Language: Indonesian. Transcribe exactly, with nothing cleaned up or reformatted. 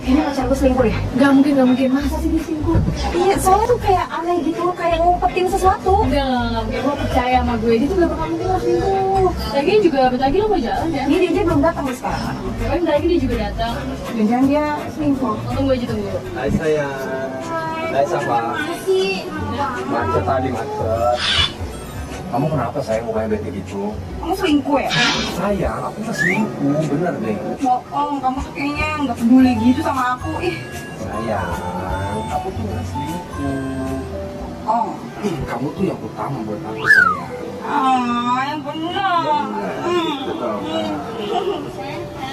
Kayaknya pacar gue selingkuh deh. Gak mungkin, gak mungkin. Masa sih dia selingkuh? Iya, soalnya tuh kayak aneh gitu, kayak ngumpetin sesuatu. Udah, gak, gak mungkin. Lo percaya sama gue, dia tuh gak bakal mungkin lo selingkuh. Lagian juga, bentar lagi lo mau jalan ya? Ini dia aja belum datang nih sekarang. Pokoknya bentar lagi dia juga datang. Jangan dia selingkuh. Lo tunggu aja, tunggu. Hai sayang. Hai sama. Masih. Macet tadi macet. Kamu kenapa sayang mukanya bete gitu? Kamu selingkuh ya? Sayang, aku nggak selingkuh, bener deh. Bohong, kamu tuh kayaknya nggak peduli gitu sama aku. Ih. Sayang, aku tuh nggak selingkuh. Oh. Kamu tuh yang utama buat aku sayang. Ah, yang benar. Bener, gitu dong.